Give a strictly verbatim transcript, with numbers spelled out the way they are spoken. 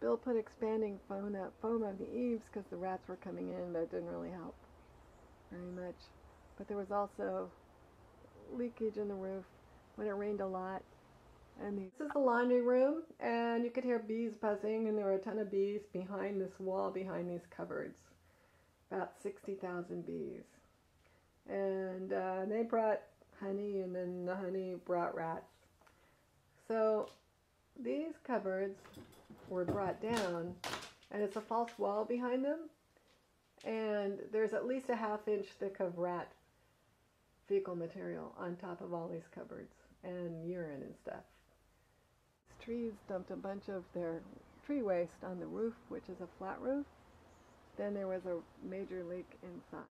Bill put expanding foam up foam on the eaves because the rats were coming in, but it didn't really help very much. But there was also leakage in the roof when it rained a lot. And the, this is the laundry room, and you could hear bees buzzing, and there were a ton of bees behind this wall, behind these cupboards. About sixty thousand bees. And uh, they brought honey, and then the honey brought rats. So these cupboards were brought down, and it's a false wall behind them, and there's at least a half inch thick of rat fecal material on top of all these cupboards, and urine and stuff. These trees dumped a bunch of their tree waste on the roof, which is a flat roof. Then there was a major leak inside.